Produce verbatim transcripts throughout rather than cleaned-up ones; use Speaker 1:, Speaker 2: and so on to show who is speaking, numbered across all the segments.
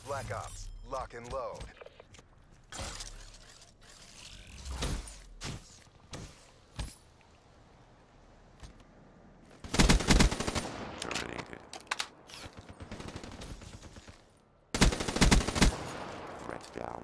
Speaker 1: Black Ops, lock and load.
Speaker 2: Terminated. Threat down.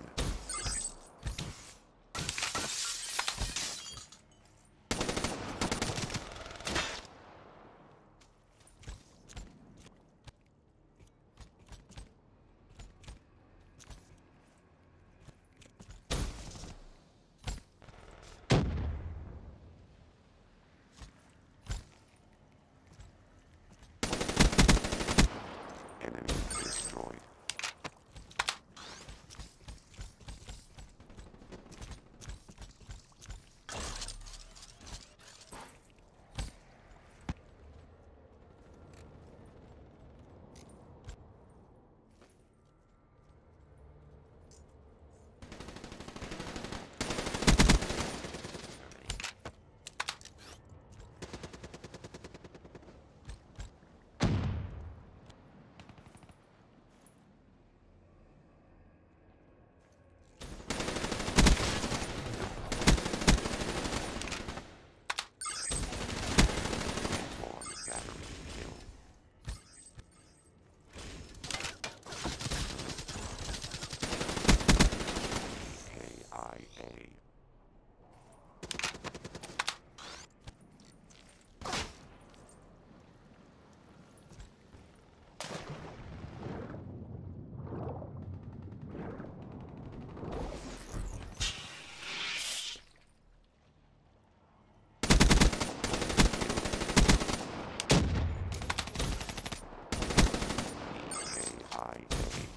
Speaker 2: Enemy destroyed. Spawn gathering kill. K I A. K I A.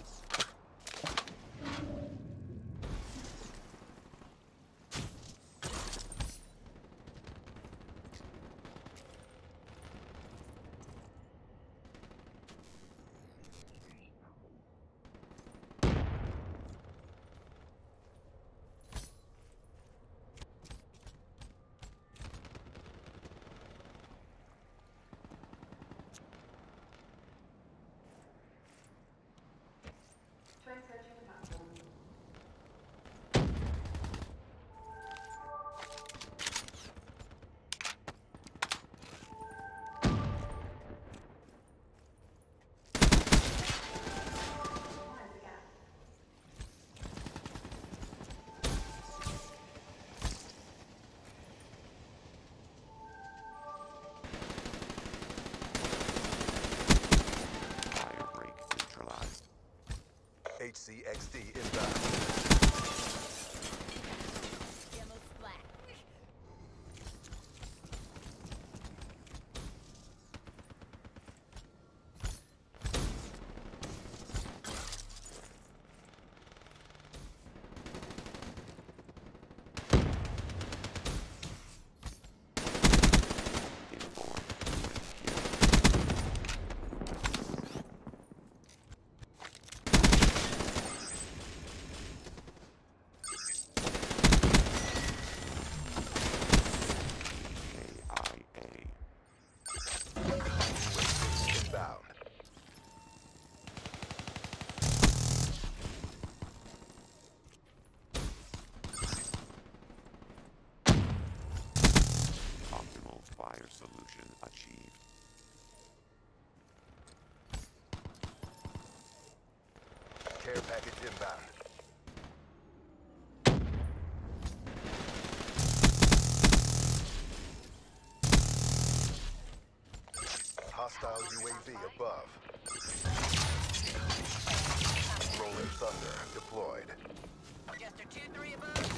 Speaker 2: Fire break neutralized.
Speaker 1: H C X D inbound.
Speaker 3: Demo splat.
Speaker 2: Inborn. K I A.
Speaker 1: Inbound.
Speaker 2: Optimal fire solution achieved.
Speaker 1: Care package inbound. Hostile U A V above. Rolling Thunder deployed.
Speaker 3: Jester two three above.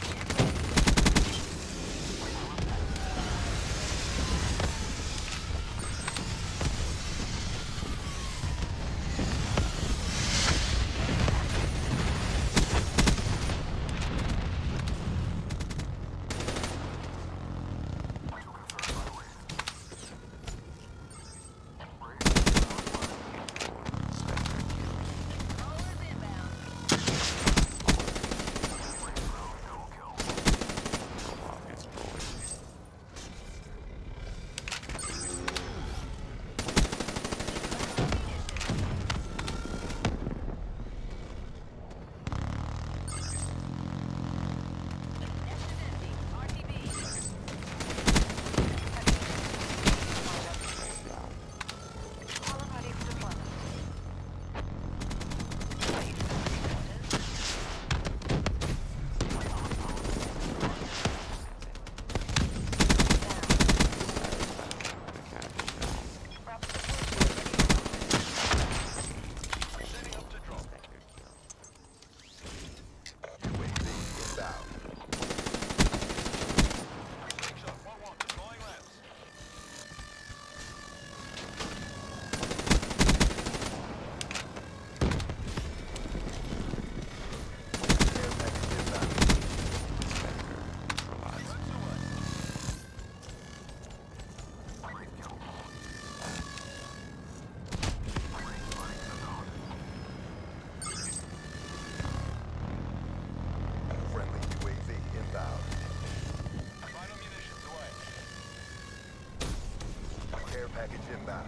Speaker 1: package inbound.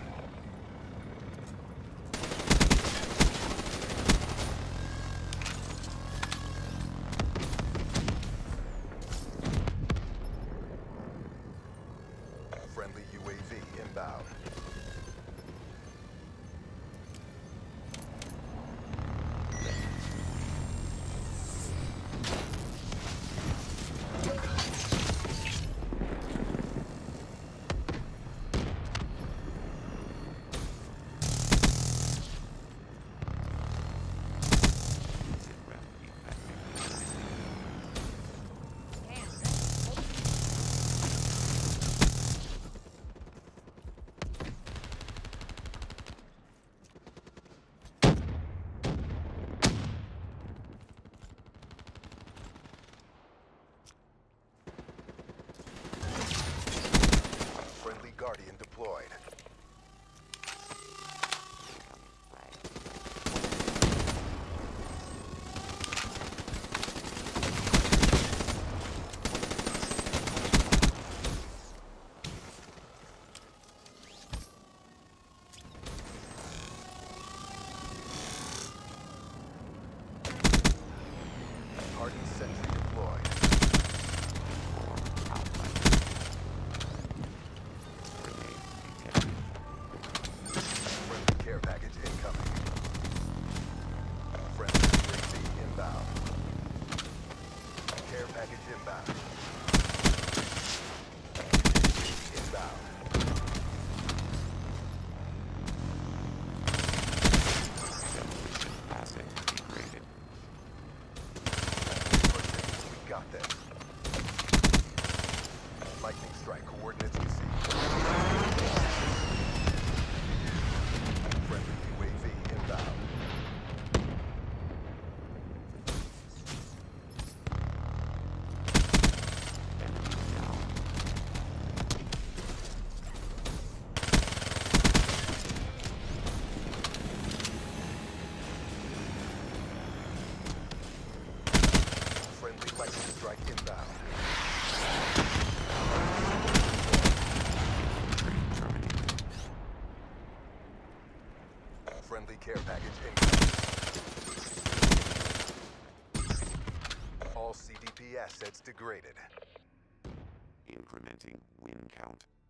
Speaker 1: Friendly U A V inbound. Friendly Guardian deployed. Hardened sentry deployed. Friendly care package incoming. Friendly U A V inbound. Care package inbound. Inbound.
Speaker 2: Asset degraded.
Speaker 1: We got this. Lightning strike coordinates received. Friendly U A V inbound.
Speaker 2: Enemy down.
Speaker 1: Friendly lightning strike inbound.
Speaker 2: Trade terminated.
Speaker 1: Friendly care package incoming. All C D P assets degraded.
Speaker 2: Incrementing win count.